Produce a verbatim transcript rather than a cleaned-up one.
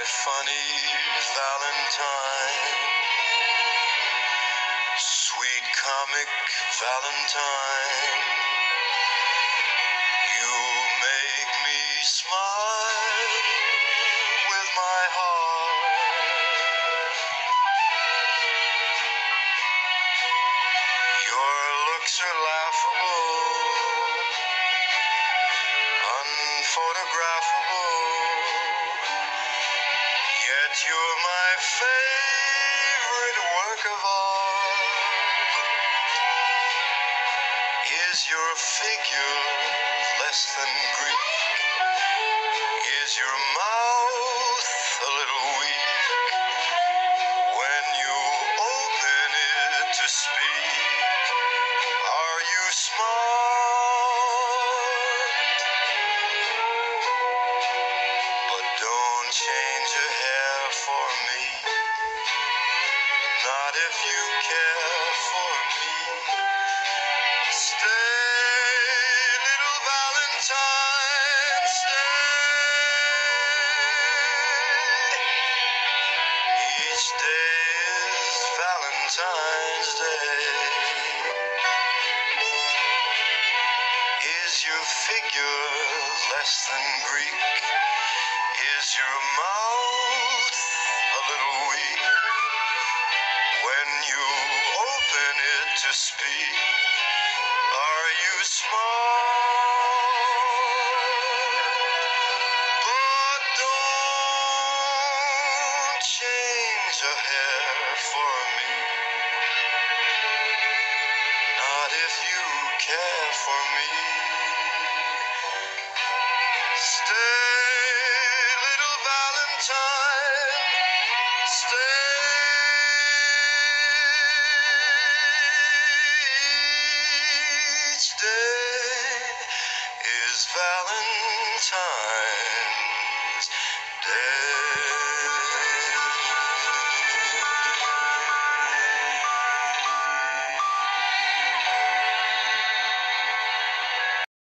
funny Valentine, sweet comic Valentine, you make me smile with my heart. Your looks are laughable, unphotographable, yet you're my favorite work of art. Is your figure less than Greek? Is your mouth a little weak when you open it to speak? Are you smart? But don't change your hair for me, not if you care for me. Stay, little Valentine, stay. Each day is Valentine's Day. Is your figure less than Greek? Is your mouth a little weak when you open it to speak? Are you smart? But don't change a hair for me, not if you care for me. Stay, little Valentine, stay. Each day is Valentine.